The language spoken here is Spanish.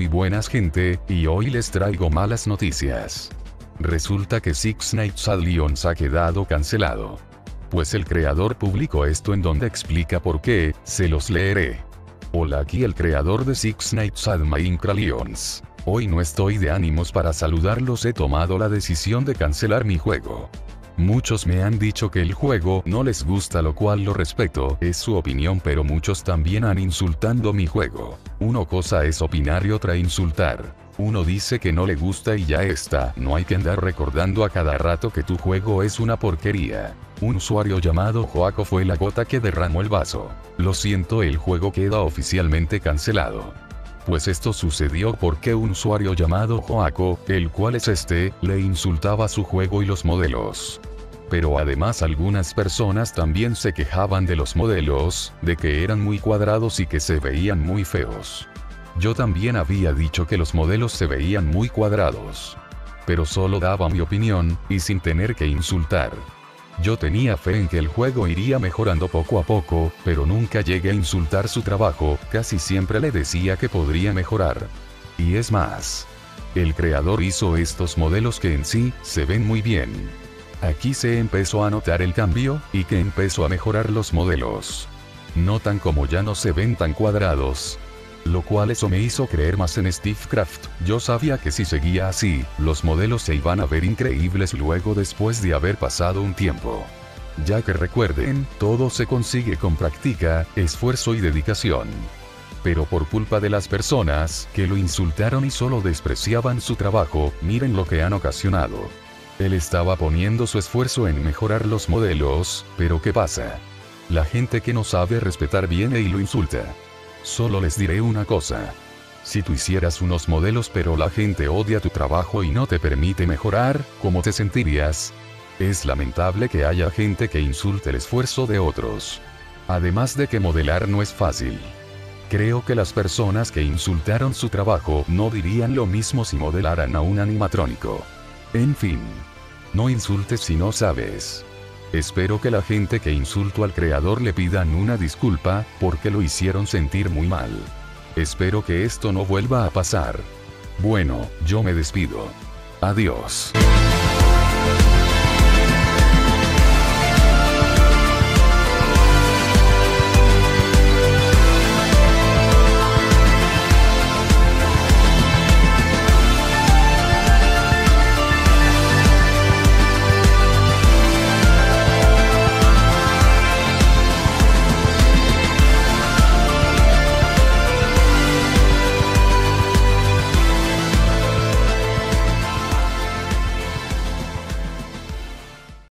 muy buenas gente, y hoy les traigo malas noticias. Resulta que Six Nights at Leon's ha quedado cancelado. Pues el creador publicó esto en donde explica por qué, se los leeré. Hola, aquí el creador de Six Nights at Leon's. Hoy no estoy de ánimos para saludarlos, he tomado la decisión de cancelar mi juego. Muchos me han dicho que el juego no les gusta, lo cual lo respeto, es su opinión, pero muchos también han insultando mi juego. Una cosa es opinar y otra insultar. Uno dice que no le gusta y ya está, no hay que andar recordando a cada rato que tu juego es una porquería. Un usuario llamado Joaco fue la gota que derramó el vaso. Lo siento, el juego queda oficialmente cancelado. Pues esto sucedió porque un usuario llamado Joaco, el cual es le insultaba su juego y los modelos. Pero además algunas personas también se quejaban de los modelos, de que eran muy cuadrados y que se veían muy feos. Yo también había dicho que los modelos se veían muy cuadrados. Pero solo daba mi opinión, y sin tener que insultar. Yo tenía fe en que el juego iría mejorando poco a poco, pero nunca llegué a insultar su trabajo, casi siempre le decía que podría mejorar. Y es más, el creador hizo estos modelos que en sí, se ven muy bien. Aquí se empezó a notar el cambio, y que empezó a mejorar los modelos. Notan como ya no se ven tan cuadrados. Lo cual eso me hizo creer más en SteveCraft. Yo sabía que si seguía así, los modelos se iban a ver increíbles luego después de haber pasado un tiempo. Ya que recuerden, todo se consigue con práctica, esfuerzo y dedicación. Pero por culpa de las personas que lo insultaron y solo despreciaban su trabajo, miren lo que han ocasionado. Él estaba poniendo su esfuerzo en mejorar los modelos, pero ¿qué pasa? La gente que no sabe respetar viene y lo insulta. Solo les diré una cosa. Si tú hicieras unos modelos pero la gente odia tu trabajo y no te permite mejorar, ¿cómo te sentirías? Es lamentable que haya gente que insulte el esfuerzo de otros. Además de que modelar no es fácil. Creo que las personas que insultaron su trabajo no dirían lo mismo si modelaran a un animatrónico. En fin. No insultes si no sabes. Espero que la gente que insultó al creador le pidan una disculpa, porque lo hicieron sentir muy mal. Espero que esto no vuelva a pasar. Bueno, yo me despido. Adiós.